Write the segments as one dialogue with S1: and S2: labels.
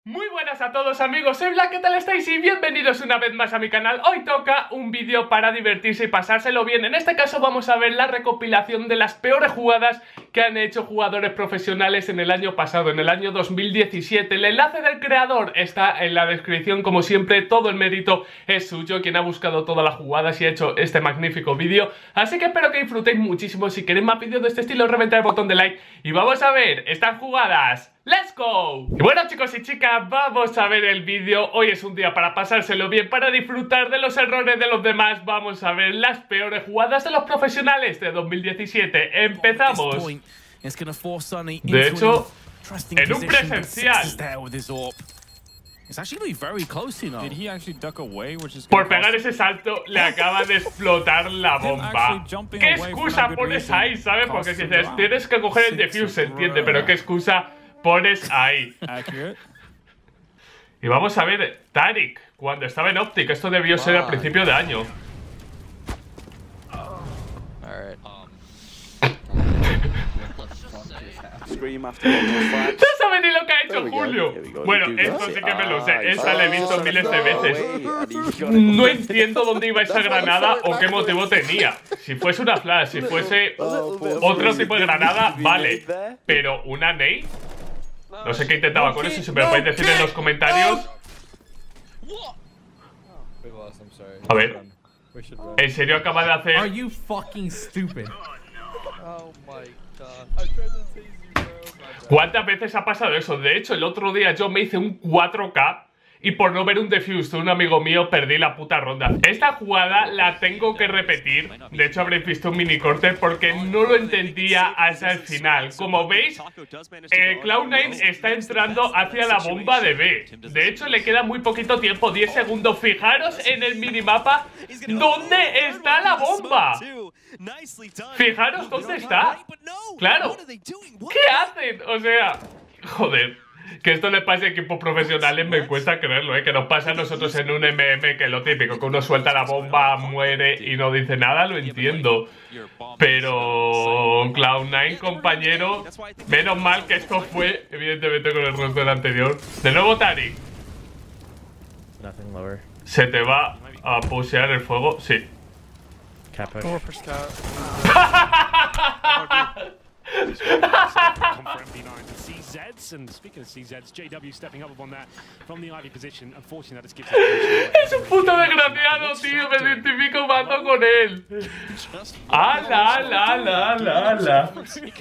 S1: Muy buenas a todos amigos, soy Black, ¿qué tal estáis? Y bienvenidos una vez más a mi canal. Hoy toca un vídeo para divertirse y pasárselo bien. En este caso vamos a ver la recopilación de las peores jugadas que han hecho jugadores profesionales en el año pasado, en el año 2017. El enlace del creador está en la descripción, como siempre, todo el mérito es suyo, quien ha buscado todas las jugadas y ha hecho este magnífico vídeo. Así que espero que disfrutéis muchísimo. Si queréis más vídeos de este estilo, reventar el botón de like y vamos a ver estas jugadas. ¡Let's go! Y bueno, chicos y chicas, vamos a ver el vídeo. Hoy es un día para pasárselo bien, para disfrutar de los errores de los demás. Vamos a ver las peores jugadas de los profesionales de 2017. Empezamos. De hecho, en un presencial. Por pegar ese salto le acaba de explotar la bomba. ¿Qué excusa pones ahí, sabes? Porque si dices, tienes que coger el defuse, se entiende, pero ¿qué excusa pones ahí? Y vamos a ver Tarik cuando estaba en Optic. Esto debió ser al principio de año. No sabe ni lo que ha hecho Julio. Bueno, esto sí que me lo sé. Esta la he visto miles de veces. No entiendo dónde iba esa granada o qué motivo tenía. Si fuese una flash, si fuese otro tipo de granada, vale. Pero una nade, no sé qué intentaba con eso. Si me lo podéis decir en los comentarios. A ver, ¿en serio acaba de hacer? ¿Cuántas veces ha pasado eso? De hecho, el otro día yo me hice un 4K y por no ver un defuse de un amigo mío perdí la puta ronda. Esta jugada la tengo que repetir. De hecho, habréis visto un mini corte porque no lo entendía hasta el final. Como veis, Cloud9 está entrando hacia la bomba de B. De hecho, le queda muy poquito tiempo, 10 segundos. Fijaros en el minimapa dónde está la bomba. Fijaros dónde está. Claro. ¿Qué hacen? O sea, joder. Que esto le pase a equipos profesionales me cuesta creerlo, que nos pasa a nosotros en un MM, que lo típico, que uno suelta la bomba, muere y no dice nada, lo entiendo. Pero Cloud9, compañero, menos mal que esto fue, evidentemente, con el rostro del anterior. De nuevo, Tarik. ¿Se te va a pushear el fuego? Sí. Es un puto desgraciado, tío. Me identifico mato con él. ¡Ala, ala, ala, ala, ala!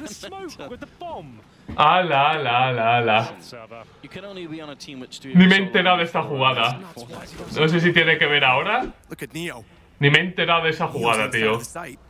S1: ¡Ala, ala, ala, ala! Ni me he enterado de esta jugada. No sé si tiene que ver ahora. Ni me he enterado de esa jugada, tío.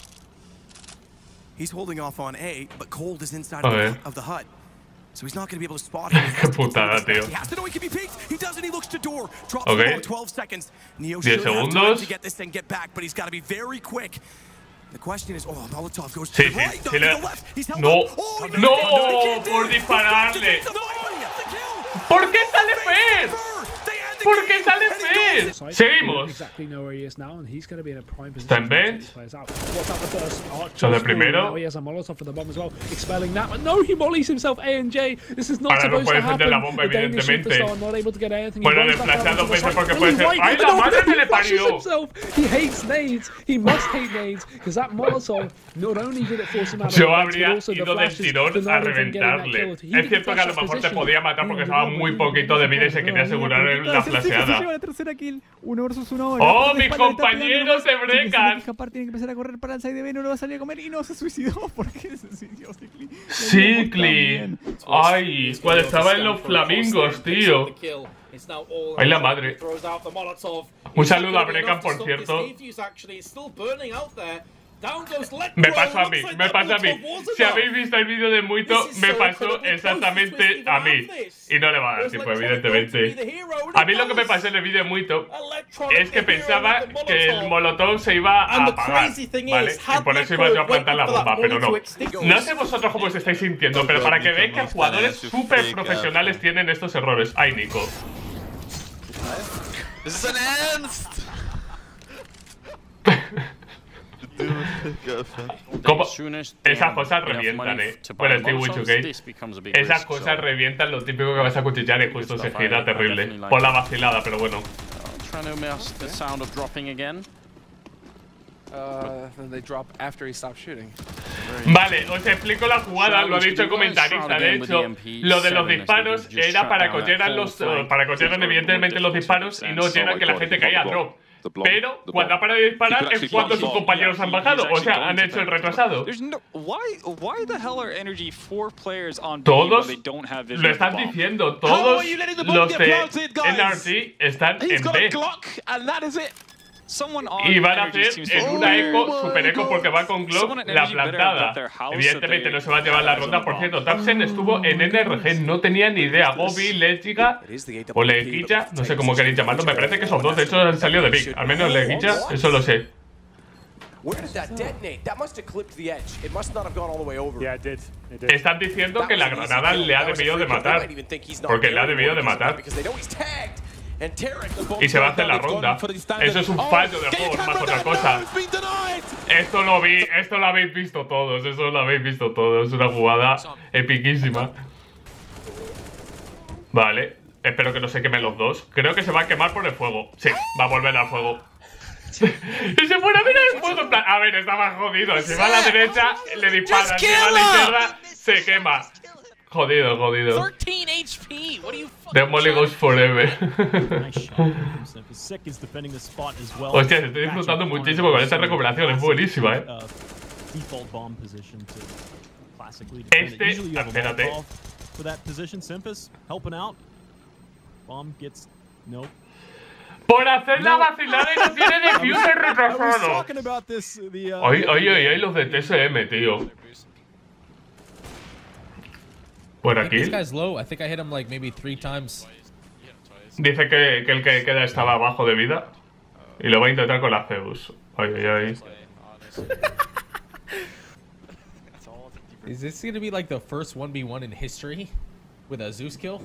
S2: He's holding off on A, but Cold is inside of the hut. So he's not going to be able to spot him.
S1: Qué putada, tío.
S2: He has to know he can be peeked. He doesn't. He looks to door. Drops the 12 seconds. Neo
S1: 10
S2: should have time to
S1: segundos.
S2: get this and get back, but he's got to be very quick. The question is, oh, Molotov goes to
S1: Sí,
S2: the right,
S1: sí,
S2: to
S1: sí,
S2: the left. He's held
S1: no,
S2: up. Oh,
S1: no, por dispararle. ¿Por qué sale Fer? ¿Por qué sale Fer? Seguimos. Está en bench. Son de primero. Ahora no puede defender la bomba, evidentemente. Bueno, desplazado dos veces porque puede ser. ¡Ay, la madre que le parió! Yo habría ido del tirón a reventarle. Es cierto que a lo mejor te podía matar porque estaba muy poquito de vida y se quería asegurar la flasheada. ¡Oh, mis compañeros se brecan!
S3: Tiene que empezar a correr para el side de B, no lo va a salir a comer y no se suicidó. ¿Por qué se suicidó Cicli?
S1: Cicli. Ay, cuando estaba en los flamingos, tío. Ay, la madre. Un saludo a Brecan, por cierto. Me pasó a mí, me pasó a mí. Si habéis visto el vídeo de Muito, me pasó exactamente a mí. Y no le va a dar tiempo, evidentemente. A mí lo que me pasó en el vídeo de Muito es que pensaba que el molotov se iba a apagar, ¿vale? Y por eso iba yo a plantar la bomba, pero no. No sé vosotros cómo os estáis sintiendo, pero para que veáis que jugadores súper profesionales tienen estos errores. Ay, Nico. ¿Cómo? Esas cosas revientan, Bueno, estoy Wichugate. Esas cosas revientan, lo típico que vas a cuchillar y justo se gira terrible. Por la vacilada, pero bueno. Vale, os explico la jugada, lo ha dicho el comentarista. De hecho, lo de los disparos era para que oyeran evidentemente los disparos y no oyeran que la gente caía a drop. Pero cuando ha parado de disparar es cuando sus compañeros han bajado, o sea, han hecho el retrasado. Todos lo están diciendo, todos los de NRG están en B. Y van a hacer en una eco, super eco, porque va con Glock la plantada. Evidentemente no se va a llevar la ronda. Por cierto, Tapsen estuvo en NRG, no tenía ni idea. Gobi, Legiga o Leguilla, no sé cómo queréis llamarlo. Me parece que son dos, de hecho han salido de Big. Al menos Leguilla, eso lo sé. Están diciendo que la granada le ha debido de matar. Porque le ha debido de matar. Y se va a hacer la ronda. Eso es un fallo de juego, más otra cosa. Esto lo habéis visto todos. Eso lo habéis visto todos. Es una jugada epiquísima. Vale. Espero que no se quemen los dos. Creo que se va a quemar por el fuego. Sí, va a volver al fuego. Y se pone a ver el fuego en plan. A ver, estaba jodido. Si va a la derecha, le disparan. Si va a la izquierda, se quema. Jodido, jodido. Demoli goes forever. Hostia, estoy disfrutando muchísimo con esta recuperación. Es buenísima, Espérate. Por hacer la vacilada y no tiene defuse retrasado. Ay, los de TSM, tío. Por aquí. Dice que el que queda estaba abajo de vida. Y lo va a intentar con la Zeus. Ay.
S4: Is this gonna be like the first 1v1 in history with a Zeus kill?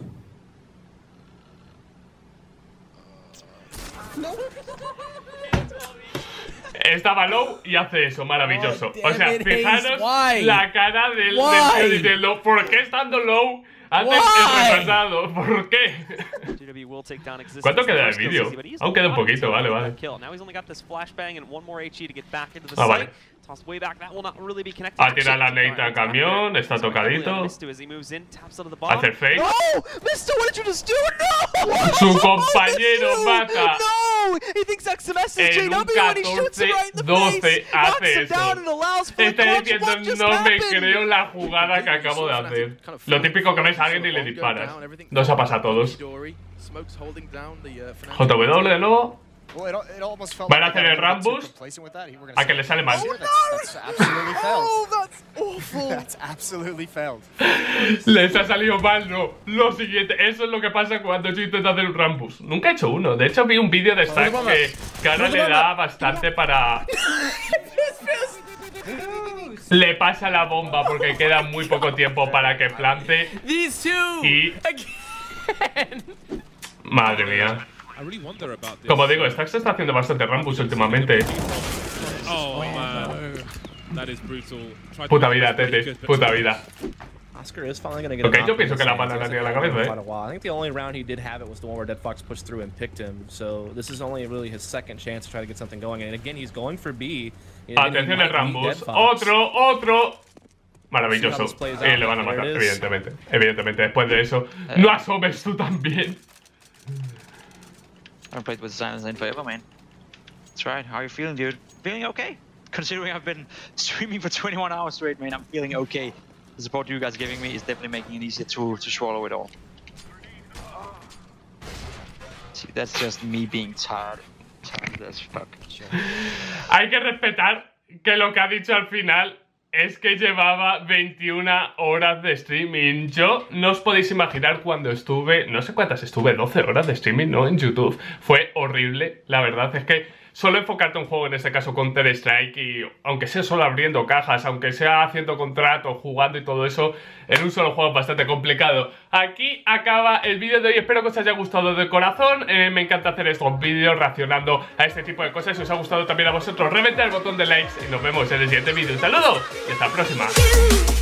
S1: Estaba low y hace eso, maravilloso. O sea, fijaros la cara del tío diciendo, ¿por qué estando low haces el retrasado? ¿Por qué? ¿Cuánto queda el vídeo? Aún queda un poquito, vale. Ah, vale. Ha tirado la nade al camión, está tocadito. Hace el fake. Su compañero mata. En un 14-12 hace eso. Está diciendo, no me creo la jugada que acabo de hacer. Lo típico que ves a alguien y le disparas. Nos ha pasado a todos. JW de nuevo. Van a hacer el Rambus a que le sale mal. Les ha salido mal, no. Lo siguiente, eso es lo que pasa cuando yo intento hacer un Rambus. Nunca he hecho uno. De hecho, vi un vídeo de Stack que ahora le da bastante para... Le pasa la bomba porque queda muy poco tiempo para que plante. Y... Madre mía. Como digo, Stack se está haciendo bastante Rambus últimamente. Puta vida, Tete. Puta vida. Ok, yo pienso que la pala la tiene en la cabeza,
S5: I think the only round he did have it was the one where Dead Fox pushed through and picked him. So this is only really his second chance to try to get something going. And again, he's going for B.
S1: Atención el Rambus. Otro. Maravilloso. Y le van a matar, evidentemente. Evidentemente, después de eso. No asomes tú también.
S6: I've played with Silence Lane forever, man. That's right. How are you feeling, dude? Feeling okay? Considering I've been streaming for 21 hours straight, man, I'm feeling okay. The support you guys are giving me is definitely making it easier to swallow it all. See, that's just me being tired. Tired as fuck.
S1: Hay que respetar que lo que ha dicho al final es que llevaba 21 horas de streaming. Yo no os podéis imaginar cuando estuve, no sé cuántas estuve, 12 horas de streaming, ¿no? En YouTube. Fue horrible, la verdad es que solo enfocarte a un juego, en este caso Counter-Strike, y aunque sea solo abriendo cajas, aunque sea haciendo contratos, jugando y todo eso, en un solo juego es bastante complicado. Aquí acaba el vídeo de hoy, espero que os haya gustado de corazón. Me encanta hacer estos vídeos reaccionando a este tipo de cosas. Si os ha gustado también a vosotros, reventad el botón de likes y nos vemos en el siguiente vídeo. Un saludo y hasta la próxima.